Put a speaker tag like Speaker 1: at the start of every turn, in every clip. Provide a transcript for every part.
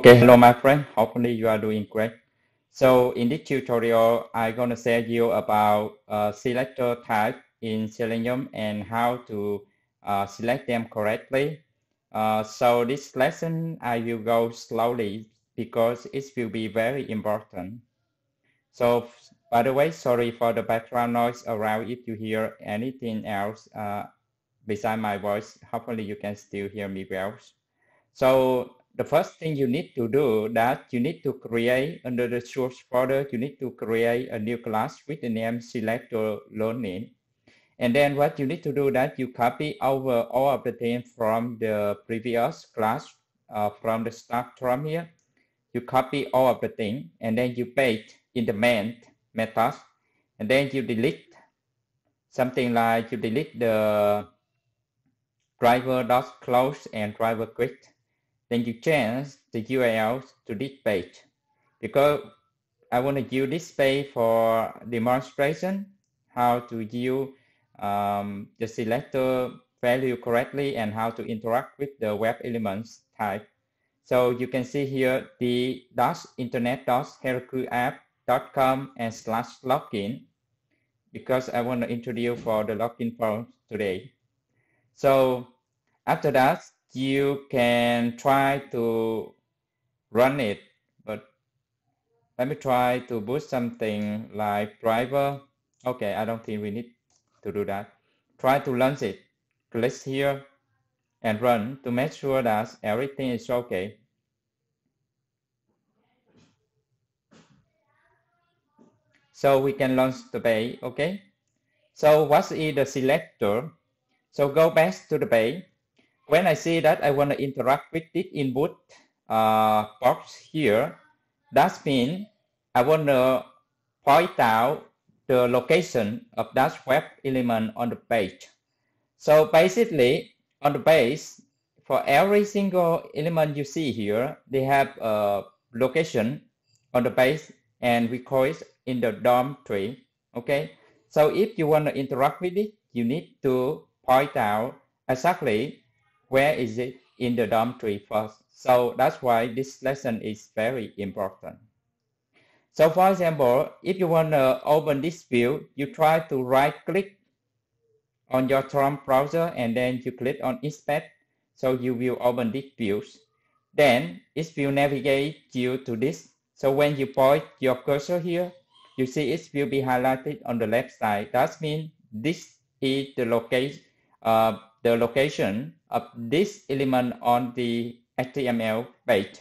Speaker 1: Okay, hello my friend. Hopefully you are doing great. So in this tutorial, I'm going to share you about selector type in Selenium and how to select them correctly. So this lesson I will go slowly because it will be very important. So by the way, sorry for the background noise around. If you hear anything else beside my voice, hopefully you can still hear me well. So the first thing you need to do that you need to create under the source folder, you need to create a new class with the name selector learning. And then what you need to do that you copy over all of the things from the previous class, from the start from here. You copy all of the things and then you paste in the main method. And then you delete something like you delete the driver.close and driver quit. Then you change the URL to this page because I want to use this page for demonstration how to use the selector value correctly and how to interact with the web elements type. So you can see here the internet.herokuapp.com and /login because I want to introduce for the login for today. So after that, you can try to run it, but let me try to boost something like driver. Okay, I don't think we need to do that. Try to launch it. Click here and run to make sure that everything is okay. So we can launch the page, okay? So what is the selector? So go back to the page. When I see that I want to interact with this input box here, that means I want to point out the location of that web element on the page. So basically, on the page, for every single element you see here, they have a location on the page, and we call it in the DOM tree. Okay, so if you want to interact with it, you need to point out exactly where is it in the DOM tree first. So that's why this lesson is very important. So for example, if you want to open this view, you try to right click on your Chrome browser and then you click on inspect. So you will open this view. Then it will navigate you to this. So when you point your cursor here, you see it will be highlighted on the left side. That means this is the location of this element on the HTML page.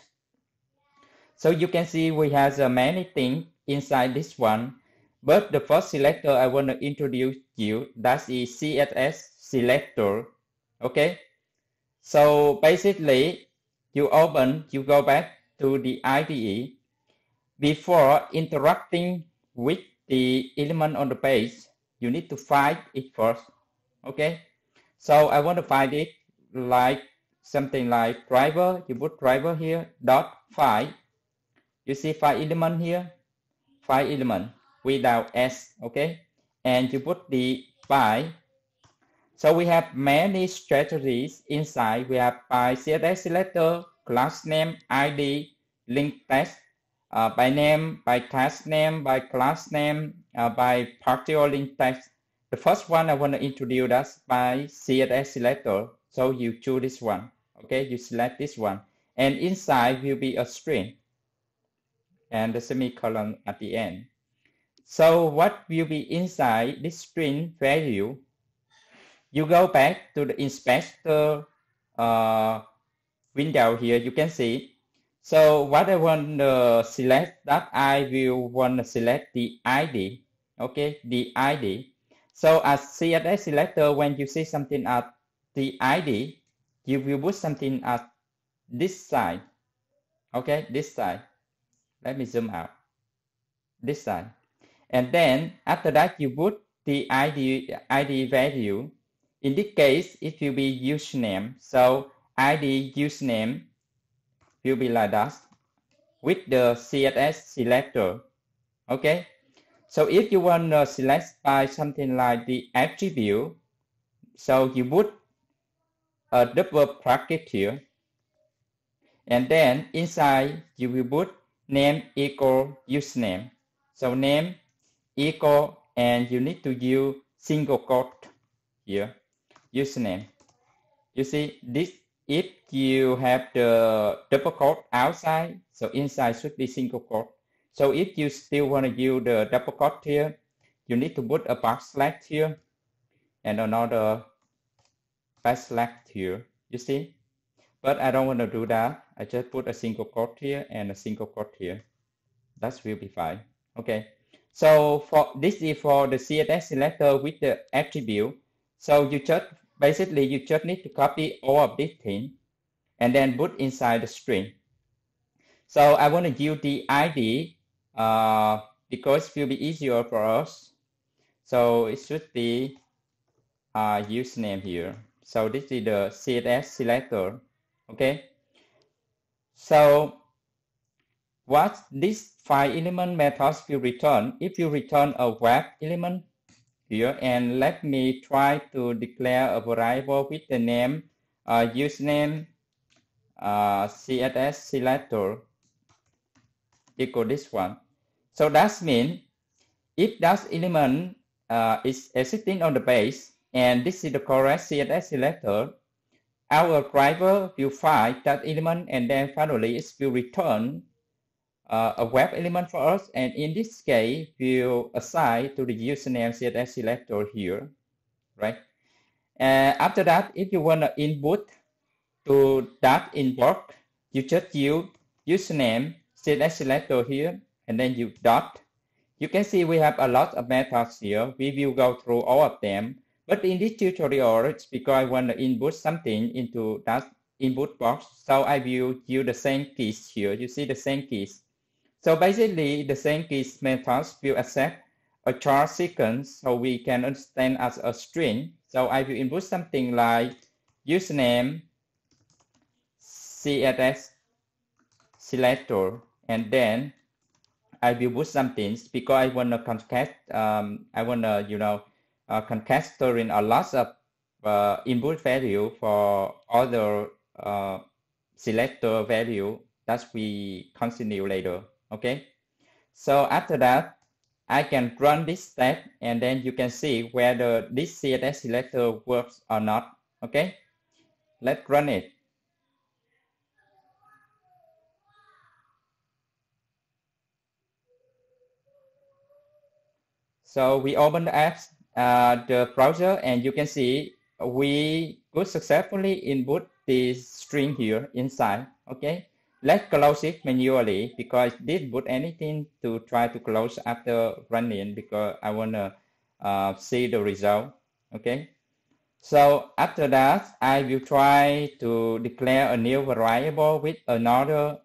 Speaker 1: So you can see we have many things inside this one, but the first selector I want to introduce you, that is CSS selector. Okay, so basically you go back to the IDE. Before interacting with the element on the page, you need to find it first. Okay, so I want to find it like something like driver. You put driver here, dot find. You see find element here, find element without S. Okay, and you put the by. So we have many strategies inside. We have by CSS selector, class name, ID, link text, by name, by task name, by class name, by partial link text. The first one I want to introduce us by CSS selector. So you choose this one. Okay, you select this one. And inside will be a string and the semicolon at the end. So what will be inside this string value? You go back to the inspector window here, you can see. So what I want to select, that I will want to select the ID. Okay, the ID. So as CSS selector, when you see something at the ID, you will put something at this side. Okay, this side. Let me zoom out. This side. And then after that, you put the ID value. In this case, it will be username. So ID username will be like that with the CSS selector. Okay. So if you want to select by something like the attribute, so you put a double bracket here. And then inside you will put name equal username. So name equal, and you need to use single quote here, username. You see this, if you have the double quote outside, so inside should be single quote. So if you still want to use the double quote here, you need to put a backslash here and another backslash here, you see. But I don't want to do that. I just put a single quote here and a single quote here. That will be fine. Okay. So for this is for the CSS selector with the attribute. So you just basically you just need to copy all of these things and then put inside the string. So I want to use the ID because it will be easier for us. So it should be username here. So this is the CSS selector. Okay. So what this file element methods will return, if you return a web element here, and let me try to declare a variable with the name username CSS selector equal this one. So that means if that element is existing on the base and this is the correct CSS selector, our driver will find that element and then finally it will return a web element for us, and in this case we'll assign to the username CSS selector here, right? And after that, if you want to input to that input, you just use username CSS selector here and then you dot. You can see we have a lot of methods here. We will go through all of them, but in this tutorial it's because I want to input something into that input box, so I will use the same keys here. You see the same keys. So basically, the same keys methods will accept a char sequence, so we can understand as a string. So I will input something like username CSS selector, and then I will put something because I want to concat. I want to concatenating a lot of input value for other selector value that we continue later. Okay, so after that, I can run this step and then you can see whether this CSS selector works or not. Okay, let's run it. So we open the app, the browser, and you can see we could successfully input this string here inside. Okay. Let's close it manually because I didn't put anything to try to close after running because I want to see the result. Okay. So after that, I will try to declare a new variable with another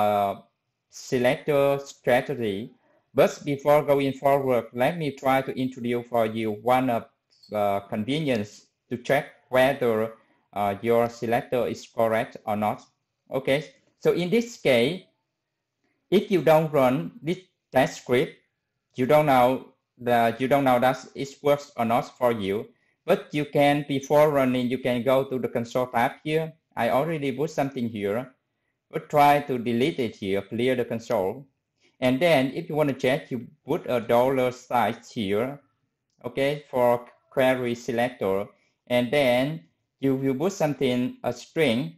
Speaker 1: selector strategy. But before going forward, let me try to introduce for you one of convenience to check whether your selector is correct or not. Okay. So in this case, if you don't run this test script, you don't know that it works or not for you. But you can, before running, you can go to the console tab here. I already put something here, but try to delete it here, clear the console. And then if you want to check, you put a $sign here, okay, for query selector. And then you will put something, a string.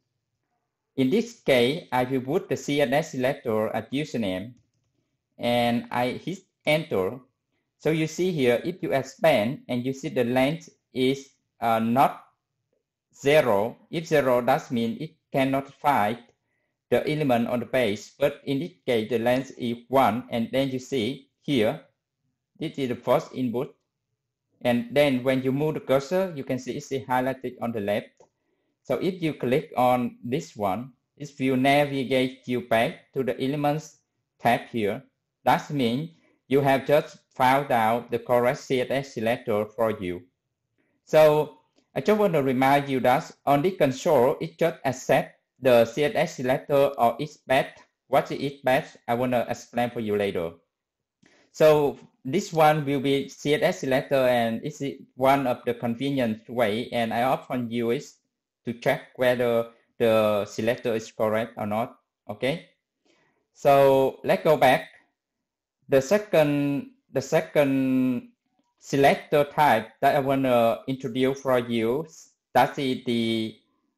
Speaker 1: In this case, I will put the CSS selector as username and I hit enter. So you see here, if you expand and you see the length is not 0, if 0, that means it cannot find the element on the base. But in this case, the length is 1. And then you see here, this is the first input. And then when you move the cursor, you can see it's highlighted on the left. So if you click on this one, it will navigate you back to the Elements tab here. That means you have just found out the correct CSS selector for you. So I just want to remind you that on the console, it just accepts the CSS selector or its batch. What is its batch? I want to explain for you later. So this one will be CSS selector, and it's one of the convenient way, and I often use it to check whether the selector is correct or not. Okay. So let's go back. The second selector type that I want to introduce for you, that is the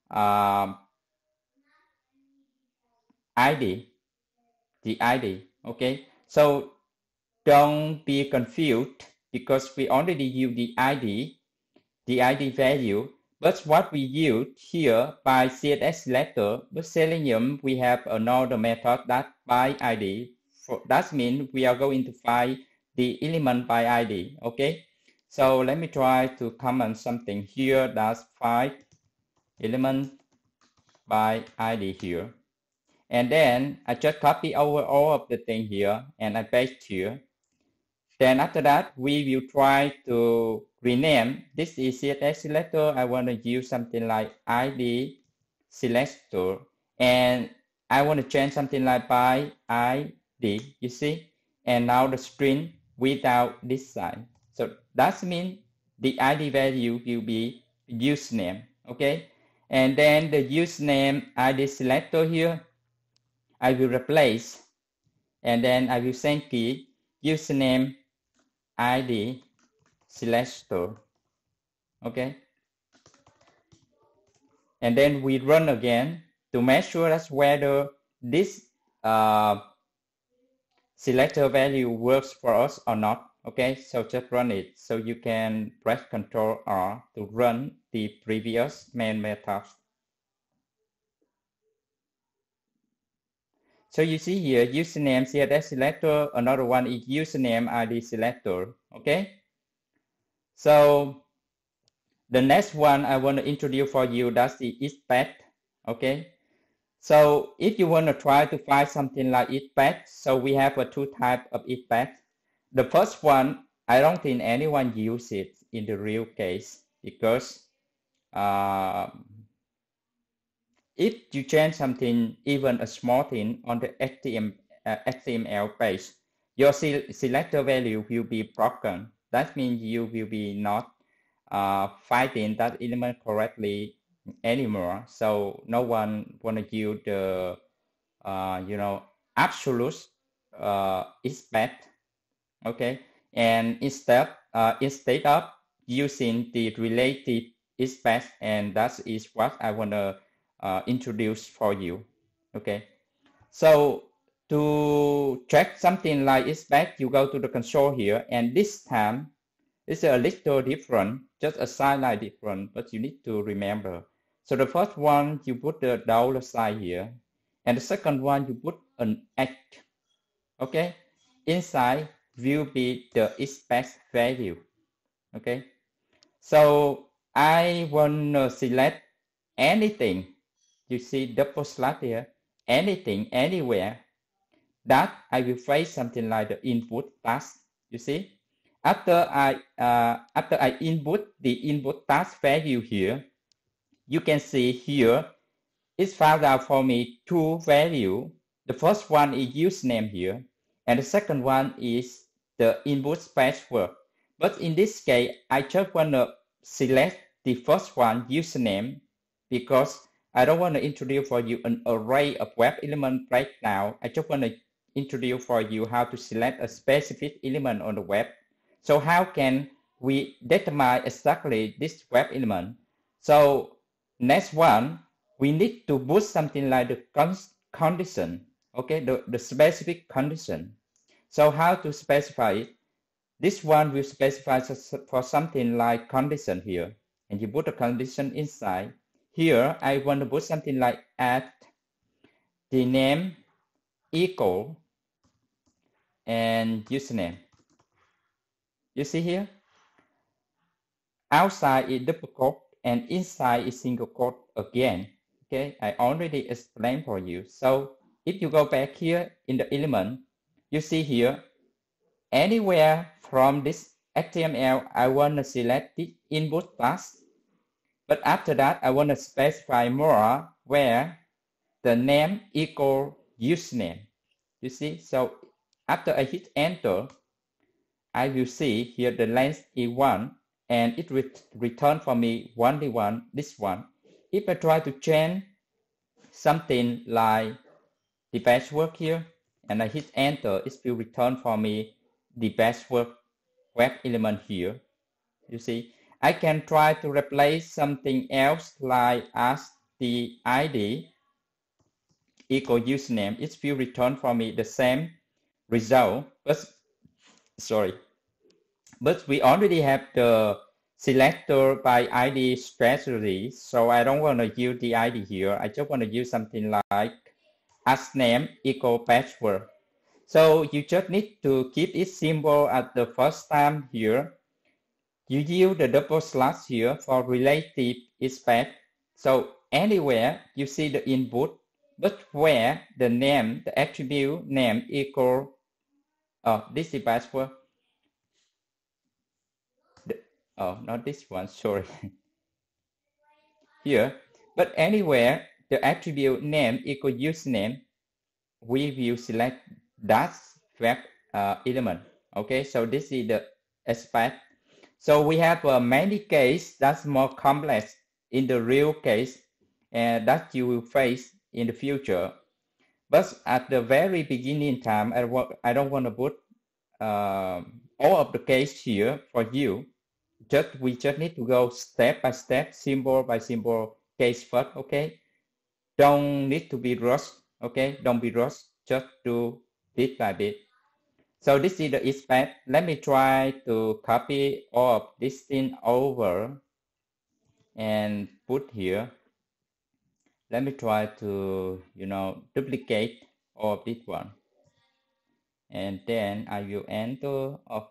Speaker 1: ID. The ID. Okay. So don't be confused because we already use the ID value. But what we use here by CSS selector, with Selenium, we have another method that by ID. That means we are going to find the element by ID. Okay. So let me try to comment something here. That's find element by ID here. And then I just copy over all of the thing here and I paste here. Then after that, we will try to rename. This is CSS selector. I want to use something like ID selector. And I want to change something like by ID, you see? And now the string without this sign. So that means the ID value will be username, okay? And then the username ID selector here, I will replace. And then I will send key username ID selector. Okay. And then we run again to make sure that's whether this selector value works for us or not. Okay, so just run it. So you can press Ctrl R to run the previous main method. So you see here, username CSS selector, another one is username ID selector. Okay. So the next one I want to introduce for you, that's the isPath. Okay. So if you want to try to find something like isPath, so we have two types of isPath. The first one, I don't think anyone uses it in the real case because if you change something, even a small thing on the HTML page, your selector value will be broken. That means you will be not finding that element correctly anymore. So no one want to use the absolute isPath. Okay, and instead of using the relative isPath, and that is what I want to introduce for you. Okay, so to check something like isPath, you go to the console here, and this time it's a little different, just a sign like different, but you need to remember. So the first one, you put the $sign here, and the second one, you put an X. Okay, inside will be the isPath value. Okay, so I want to select anything. You see double slash here, anything, anywhere, that I will phrase something like the input task. You see, after I input the input task value here, you can see here it's found out for me two values. The first one is username here, and the second one is the input password. But in this case, I just want to select the first one, username, because I don't want to introduce for you an array of web elements right now. I just want to introduce for you how to select a specific element on the web. So how can we determine exactly this web element? So next one, we need to put something like the condition, okay, the specific condition. So how to specify it? This one will specify for something like condition here, and you put the condition inside. Here, I want to put something like at the name equal and username. You see here? Outside is double quote and inside is single quote again. Okay, I already explained for you. So if you go back here in the element, you see here, anywhere from this HTML, I want to select the input task. But after that, I want to specify more where the name equal username. You see, so after I hit enter, I will see here the length is 1 and it will return for me only one, this one. If I try to change something like the password here, and I hit enter, it will return for me the password web element here. You see, I can try to replace something else like as the ID equal username. It will return for me the same result, but we already have the selector by ID strategy, so I don't want to use the ID here. I just want to use something like as name equal password. So you just need to keep it simple at the first time here. You use the double slash here for relative space. So anywhere you see the input, but where the name, the attribute name equal, this is password. Not this one, sorry. Here, but anywhere the attribute name equal username, we will select that web element. Okay, so this is the aspect. So we have many cases that's more complex in the real case and that you will face in the future. But at the very beginning time, I don't want to put all of the case here for you. We just need to go step by step, symbol by symbol case first, okay? Don't need to be rushed, okay? Don't be rushed, just do bit by bit. So this is the expect. Let me try to copy all of this thing over and put here. Let me try to, duplicate all of this one. And then I will enter up.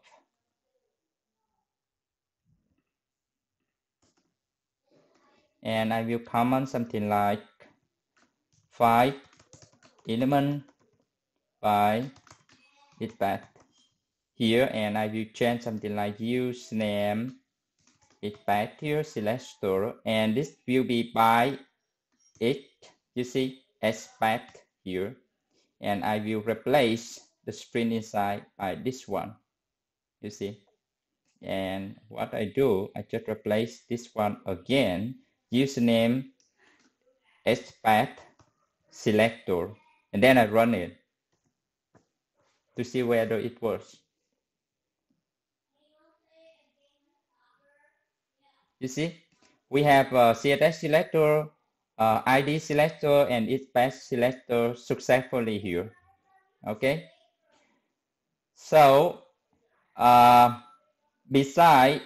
Speaker 1: And I will comment something like file element by this path here, and I will change something like username it path here, selector, and this will be by it, you see, as path here, and I will replace the string inside by this one, you see. And what I do, I just replace this one again, username as path selector, and then I run it to see whether it works. You see, we have CSS selector, ID selector, and its path selector successfully here. Okay. So beside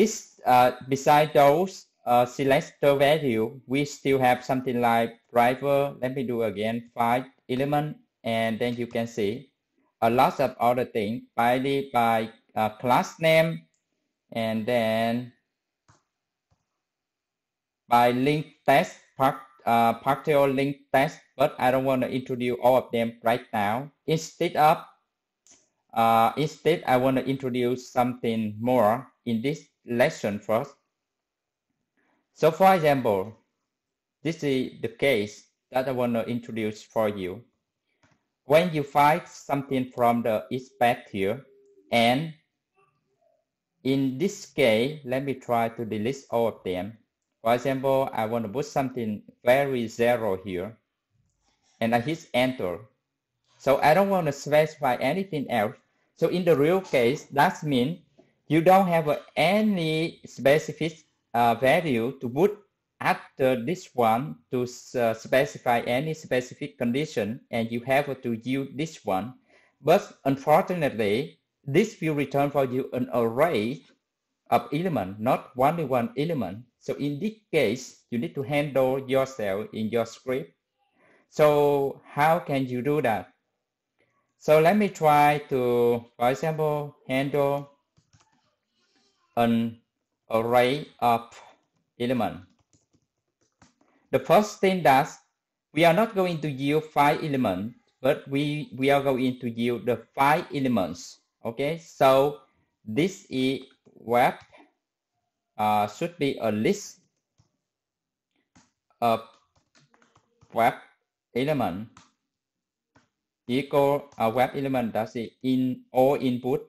Speaker 1: those selector value, we still have something like driver. Let me do again, file element, and then you can see a lot of other things by class name, and then by link test, partial link test, but I don't want to introduce all of them right now. Instead, I want to introduce something more in this lesson first. So for example, this is the case that I want to introduce for you. When you find something from the expect here, and in this case, let me try to delete all of them. For example, I want to put something very zero here, and I hit enter. So I don't want to specify anything else. So in the real case, that means you don't have any specific value to put after this one to specify any specific condition, and you have to use this one. But unfortunately, this will return for you an array of elements, not only one element. So in this case, you need to handle yourself in your script. So how can you do that? So let me try to, for example, handle an array of elements. The first thing that we are not going to use 5 elements, but we are going to use the 5 elements. Okay, so this is web should be a list of web element equal a web element that is in all input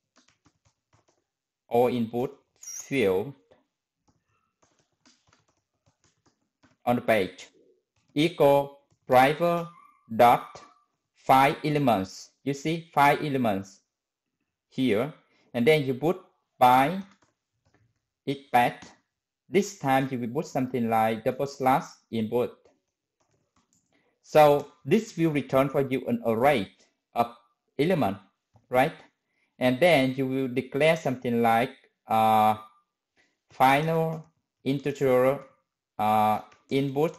Speaker 1: field on the page equal driver dot 5 elements. You see 5 elements here, and then you put by its path. This time you will put something like double slash input. So this will return for you an array of element, right? And then you will declare something like final integer input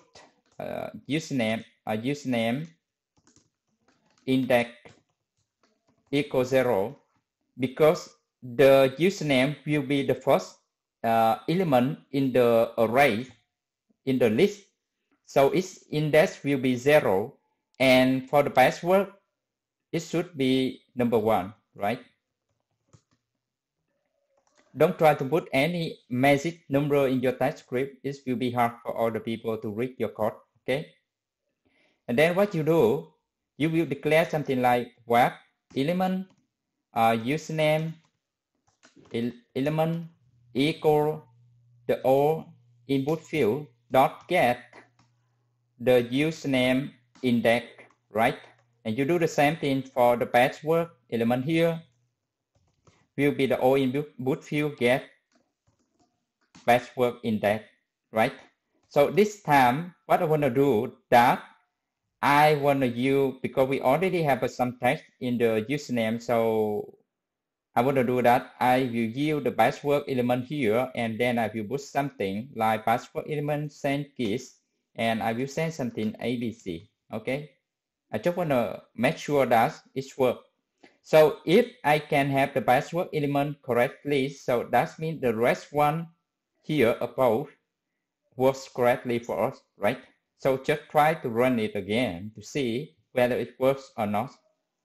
Speaker 1: username index equals 0, because the username will be the first element in the array, in the list. So its index will be 0, and for the password, it should be number 1, right? Don't try to put any magic number in your TypeScript. It will be hard for other people to read your code, okay? And then what you do, you will declare something like web element username element equal the O input field dot get the username index, right? And you do the same thing for the password element here. Will be the O input field get password index, right? So this time, what I want to do that I want to use, because we already have some text in the username, so I want to do that. I will use the password element here, and then I will put something like password element send keys, and I will send something ABC, okay? I just want to make sure that it works. So if I can have the password element correctly, so that means the rest one here above works correctly for us, right? So just try to run it again to see whether it works or not.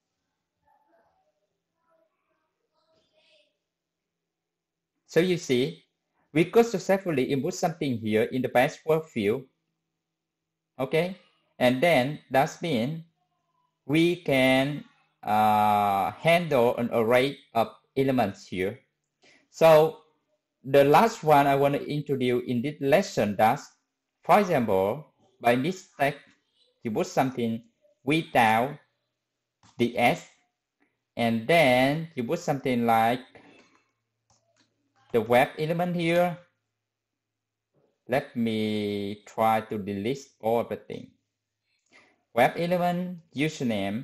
Speaker 1: So you see, we could successfully input something here in the password field, okay? And then that means we can handle an array of elements here. So the last one I want to introduce in this lesson, that, for example, by mistake, you put something without the S, and then you put something like the web element here. Let me try to delete all everything. Web element username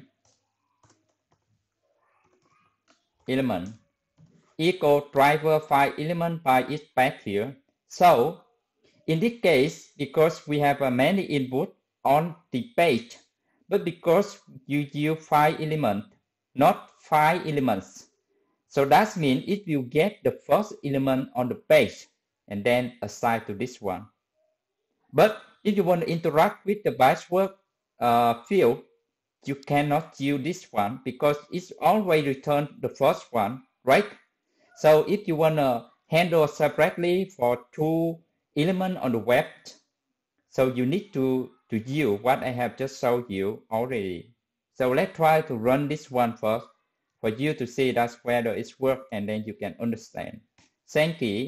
Speaker 1: element equal driver file element by its path here. So in this case, because we have many input on the page, but because you use 5 elements, not 5 elements, so that means it will get the first element on the page and then assign to this one. But if you want to interact with the password field, you cannot use this one because it's always returned the first one, right? So if you want to handle separately for 2 elements on the web, so you need to use what I have just showed you already. So let's try to run this one first for you to see that's whether it's work, and then you can understand. Thank you.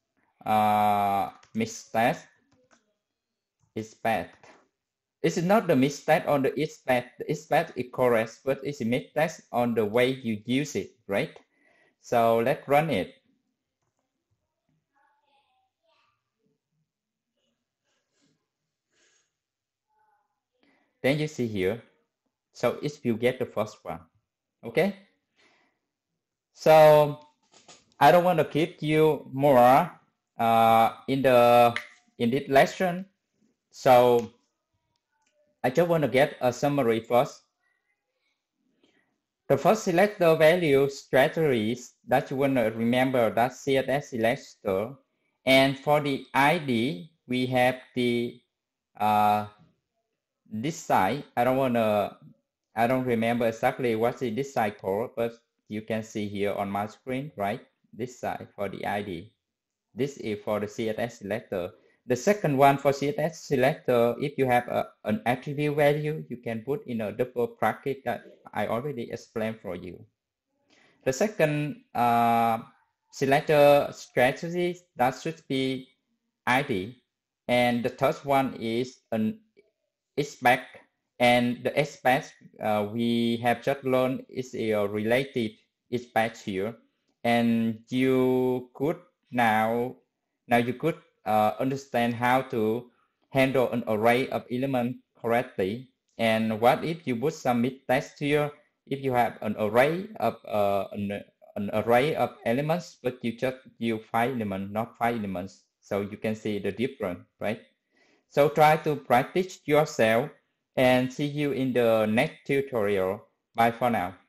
Speaker 1: Mistake is bad. It's not the mistake on the it's bad. The it's bad is correct, but it's a mistake on the way you use it, right? So let's run it. Then you see here, so it will get the first one, okay? So I don't want to keep you more in this lesson. So I just want to get a summary first. The first selector value strategies that you want to remember, that CSS selector, and for the ID we have the this side. I don't remember exactly what's this side called, but you can see here on my screen, right? This side for the ID. This is for the CSS selector. The second one for CSS selector, if you have an attribute value, you can put in a double bracket that I already explained for you. The second selector strategy, that should be ID. And the third one is an expect And the XPath we have just learned is a related XPath here, and you could now you could understand how to handle an array of elements correctly. And what if you put some mid-text here? If you have an array of an array of elements, but you just use 5 elements, not 5 elements, so you can see the difference, right? So try to practice yourself and see you in the next tutorial. Bye for now.